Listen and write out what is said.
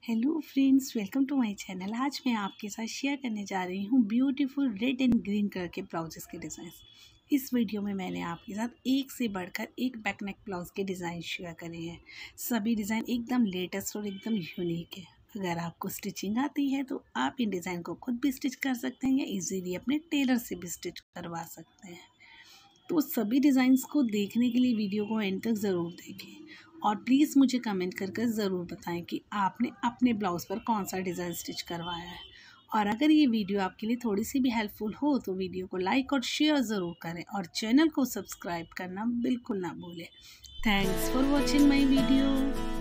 Hello friends, welcome to my channel. आज मैं आपके साथ शेयर करने जा रही हूँ beautiful red and green colour के ब्लाउजेस के डिज़ाइन। इस वीडियो में मैंने आपके साथ एक से बढ़कर एक बैक नेक ब्लाउज के डिज़ाइन शेयर करे हैं। सभी डिज़ाइन एकदम लेटेस्ट और एकदम यूनिक है। अगर आपको स्टिचिंग आती है तो आप इन डिज़ाइन को खुद भी स्टिच कर सकते हैं या इजीली अपने टेलर से भी स्टिच करवा सकते हैं। तो सभी डिज़ाइंस को देखने के लिए वीडियो को एंड तक ज़रूर देखें और प्लीज़ मुझे कमेंट कर ज़रूर बताएं कि आपने अपने ब्लाउज़ पर कौन सा डिज़ाइन स्टिच करवाया है। और अगर ये वीडियो आपके लिए थोड़ी सी भी हेल्पफुल हो तो वीडियो को लाइक और शेयर ज़रूर करें और चैनल को सब्सक्राइब करना बिल्कुल ना भूलें। Thanks for watching my video.